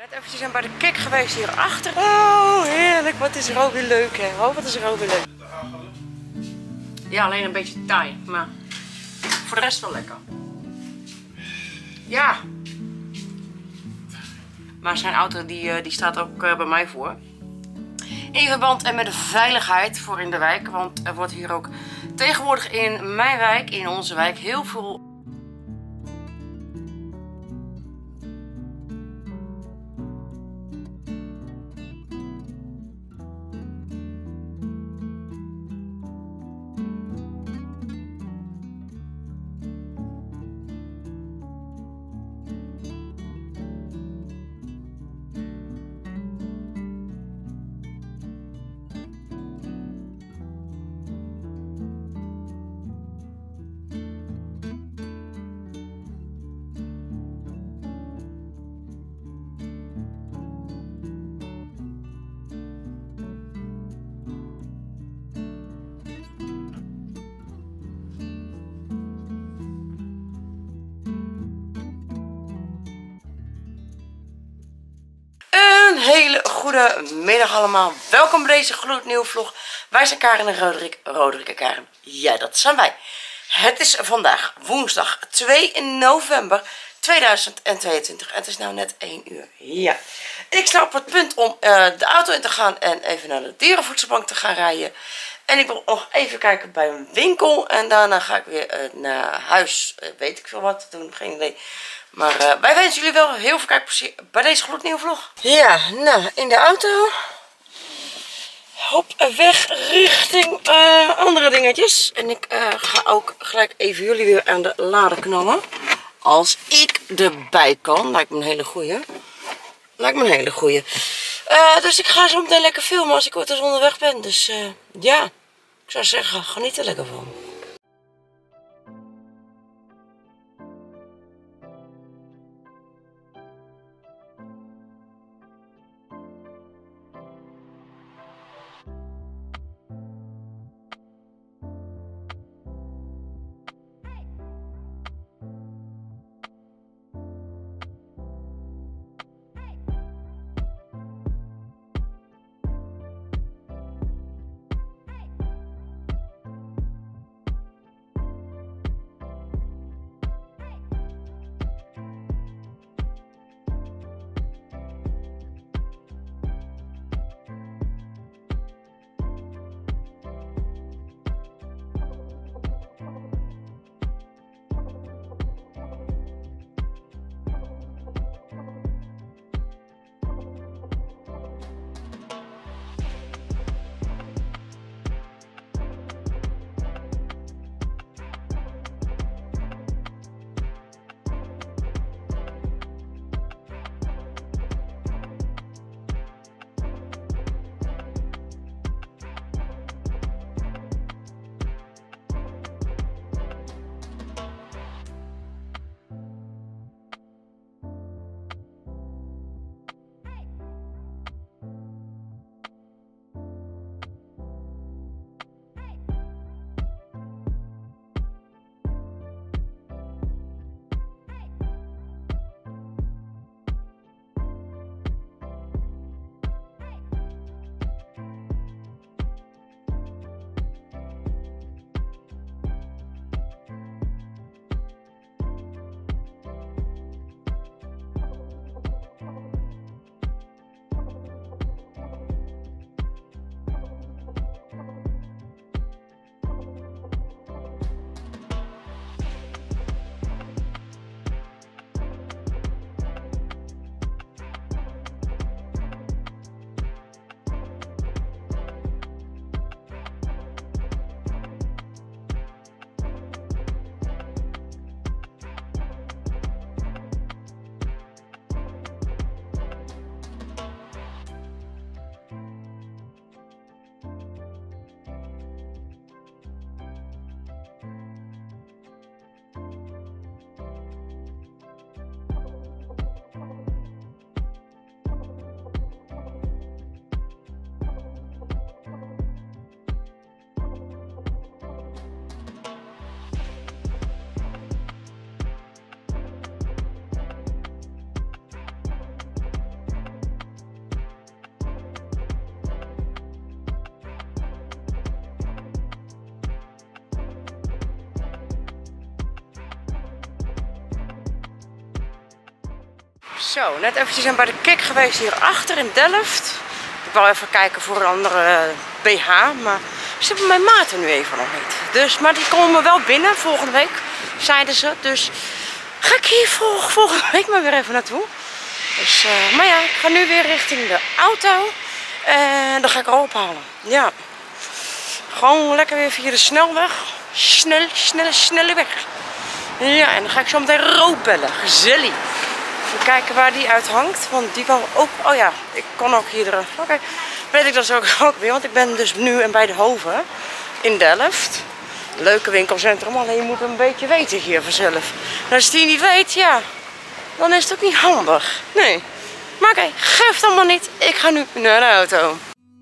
Net eventjes zijn bij de Kik geweest hierachter. Oh, heerlijk. Wat is er ook weer leuk, hè? Oh, wat is er ook weer leuk. Ja, alleen een beetje taai, maar voor de rest wel lekker. Ja. Maar zijn auto die staat ook bij mij voor. In verband en met de veiligheid voor in de wijk. Want er wordt hier ook tegenwoordig in mijn wijk, in onze wijk, heel veel... Een hele goede middag allemaal. Welkom bij deze gloednieuwe vlog. Wij zijn Karen en Roderick. Roderick en Karen. Ja, dat zijn wij. Het is vandaag woensdag 2 november 2022. En het is nou net 1 uur. Ja. Ik sta op het punt om de auto in te gaan en even naar de dierenvoedselbank te gaan rijden. En ik wil nog even kijken bij een winkel. En daarna ga ik weer naar huis. Weet ik veel wat te doen. Geen idee. Maar wij wensen jullie wel heel veel kijkplezier bij deze gloednieuwe vlog. Ja, nou, in de auto. Hop, weg richting andere dingetjes. En ik ga ook gelijk even jullie weer aan de lader knallen. Als ik erbij kan. Lijkt me een hele goeie. Lijkt me een hele goeie. Dus ik ga zo meteen lekker filmen als ik ooit eens onderweg ben. Dus ja, ik zou zeggen, geniet er lekker van. Zo, net eventjes bij de Kik geweest hier achter in Delft. Ik wou even kijken voor een andere BH, maar ze hebben mijn maten nu even nog niet. Dus, maar die komen wel binnen volgende week, zeiden ze. Dus ga ik hier volgende week maar weer even naartoe. Dus, maar ja, ik ga nu weer richting de auto. En dan ga ik er ophalen. Ja. Gewoon lekker weer via de snelweg. Snelle weg. Ja, en dan ga ik zo meteen Rood bellen. Gezellig. Even kijken waar die uit hangt. Want die wou ook... Oh ja, ik kon ook hier... Oké, weet ik dat ook weer. Want ik ben dus nu en bij de Hoven in Delft. Leuke winkelcentrum. Alleen je moet een beetje weten hier vanzelf. En als die niet weet, ja... Dan is het ook niet handig. Nee. Maar oké, geeft allemaal niet. Ik ga nu naar de auto.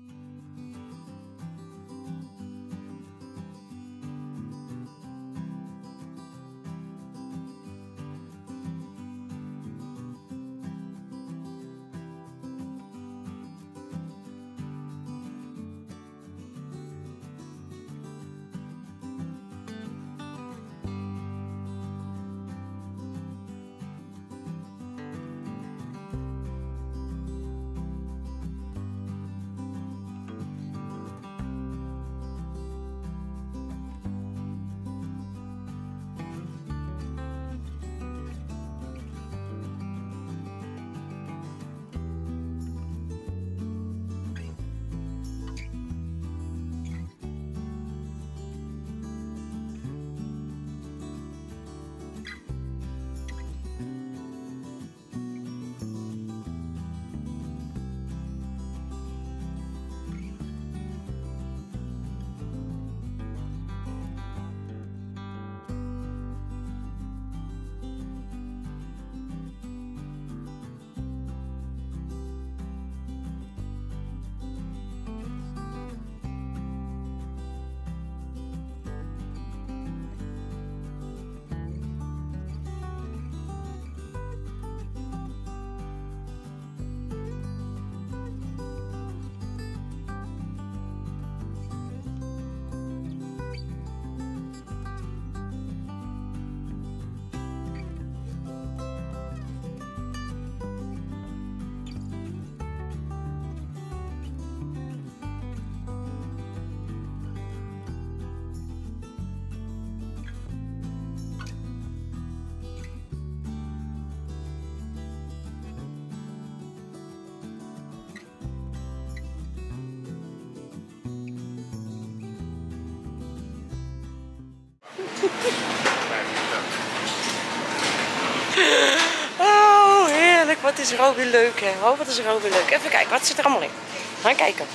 Oh, heerlijk. Wat is Ro weer leuk, hè? Oh, wat is Ro weer leuk. Even kijken, wat zit er allemaal in? Ga kijken.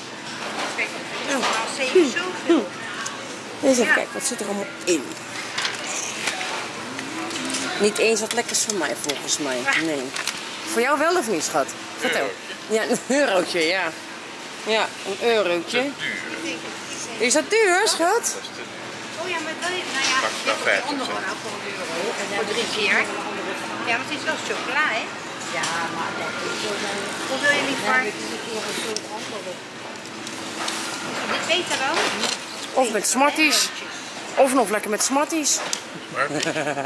Eens even kijken, wat zit er allemaal in? Niet eens wat lekkers van mij, volgens mij. Nee. Voor jou wel of niet, schat? Vertel. Ja, een eurotje, ja. Ja, een eurotje. Is dat duur, schat? Oh ja, maar wil je, nou ja, je hebt de andere gewoon voor €1 voor 3 keer. Ja, maar het is wel chocola, hè? Ja, maar dat is zo. Hoe wil je liever? Is dit beter dan? Of met Smarties. Of nog lekker met Smarties. Ja, dit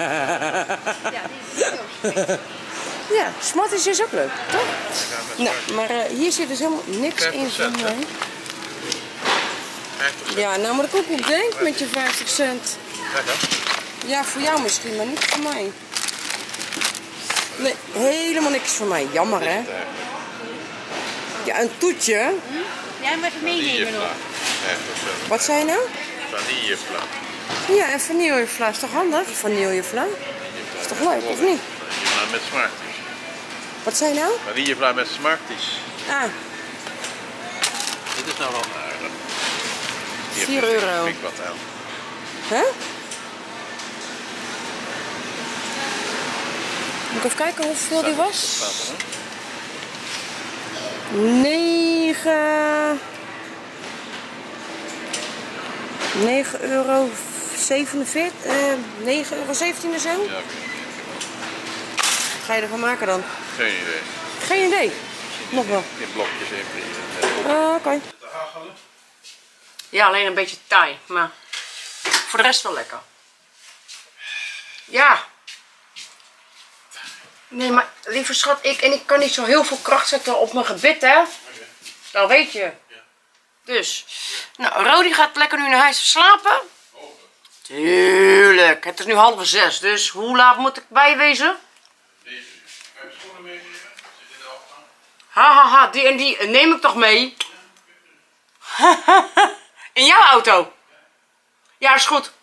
is ook beter. Ja, Smarties is ook leuk, toch? Nou, maar hier zit dus helemaal niks in van mij. Ja, nou, maar ik ook op denk met je 50 cent. Ja, voor jou misschien, maar niet voor mij. Nee, helemaal niks voor mij. Jammer, hè? Ja, een toetje. Jij moet even meenemen nog. Wat zei je nou? Vanillevla. Ja, en vanillevla is toch handig? Vanillevla. Is toch leuk, of niet? Vanillevla met Smarties. Wat zei je nou? Vanillevla met Smarties. Ah, Dit is nou wel aardig. €4. Vind ik wat aan. Hè? Moet ik even kijken hoeveel die was? Wat staat er, hè? 9,47 €9,17 of zo? Ja, oké. Wat ga je ervan maken dan? Geen idee. Geen idee. Nog wel. In blokjes even. Oké. Ja, alleen een beetje taai, maar voor de rest wel lekker. Ja. Nee, maar lieve schat, ik kan niet zo heel veel kracht zetten op mijn gebit, hè. Dat weet je. Dus. Nou, Rodi gaat lekker nu naar huis slapen. Tuurlijk. Het is nu 5:30, dus hoe laat moet ik bijwezen? 9 uur. Heb je schoenen meenemen? Zit in de afgang? Hahaha, die en die neem ik toch mee? In jouw auto? Ja, is goed.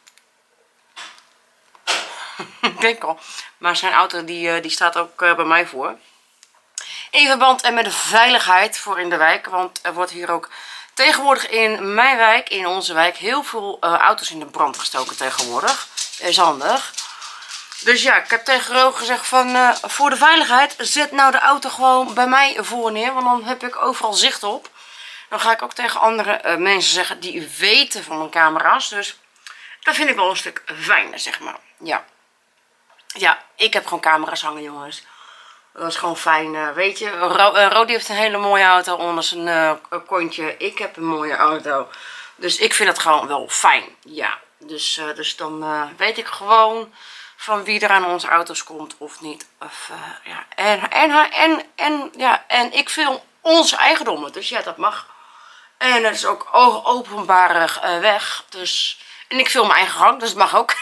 Ik denk al. Maar zijn auto die staat ook bij mij voor. In verband en met de veiligheid voor in de wijk. Want er wordt hier ook tegenwoordig in mijn wijk, in onze wijk, heel veel auto's in de brand gestoken tegenwoordig. Dat is handig. Dus ja, ik heb tegen Ro gezegd van voor de veiligheid zet nou de auto gewoon bij mij voor neer. Want dan heb ik overal zicht op. Dan ga ik ook tegen andere mensen zeggen die weten van mijn camera's. Dus dat vind ik wel een stuk fijner, zeg maar. Ja. Ja, ik heb gewoon camera's hangen, jongens. Dat is gewoon fijn, weet je. Rodi heeft een hele mooie auto onder zijn kontje. Ik heb een mooie auto. Dus ik vind het gewoon wel fijn. Ja, dus dan weet ik gewoon van wie er aan onze auto's komt of niet. Of, ja. En ik film onze eigendommen. Dus ja, dat mag. En het is ook openbare weg. Dus, en ik film mijn eigen gang, dus dat mag ook.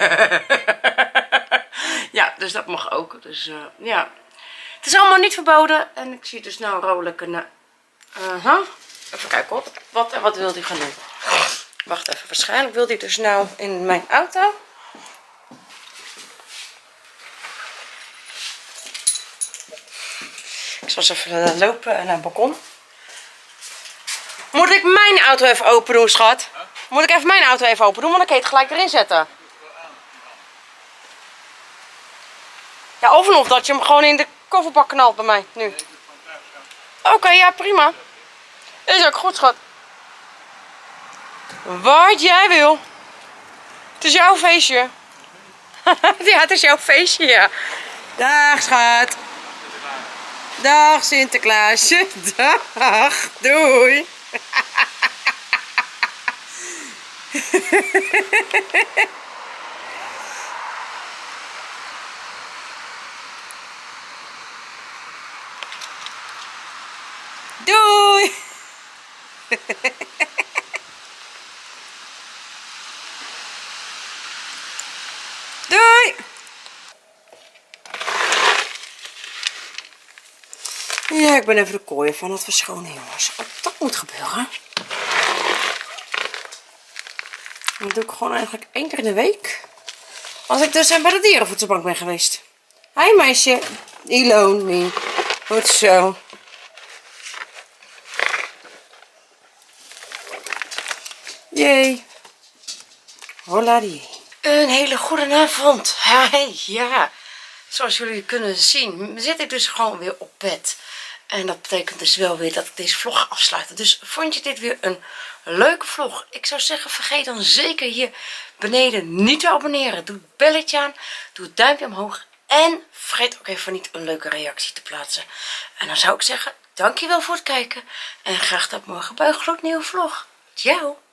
Ja, dus dat mag ook. Dus ja. Het is allemaal niet verboden. En ik zie dus nou vrolijk een... Even kijken hoor. Wat wil hij gaan doen? Wacht even. Waarschijnlijk wil hij dus nou in mijn auto. Ik zal eens even lopen naar het balkon. Moet ik mijn auto even open doen, schat? Moet ik even mijn auto even open doen? Want dan kan je het gelijk erin zetten. Ja, of dat je hem gewoon in de kofferbak knalt bij mij, nu. Oké, ja, prima. Is ook goed, schat. Wat jij wil. Het is jouw feestje. Ja, het is jouw feestje, ja. Dag, schat. Dag, Sinterklaasje. Dag, doei. Doei! Doei! Ja, ik ben even de kooien van het verschonen, jongens. Dat moet gebeuren. Dat doe ik gewoon eigenlijk 1 keer in de week. Als ik dus bij de dierenvoedselbank ben geweest. Hi meisje. Iloni. Goed zo. Jee. Hola die. Een hele goede avond. Ja. Zoals jullie kunnen zien zit ik dus gewoon weer op bed. En dat betekent dus wel weer dat ik deze vlog ga afsluiten. Dus vond je dit weer een leuke vlog? Ik zou zeggen, vergeet dan zeker hier beneden niet te abonneren. Doe het belletje aan. Doe het duimpje omhoog. En vergeet ook even niet een leuke reactie te plaatsen. En dan zou ik zeggen, dankjewel voor het kijken. En graag tot morgen bij een gloednieuwe vlog. Ciao.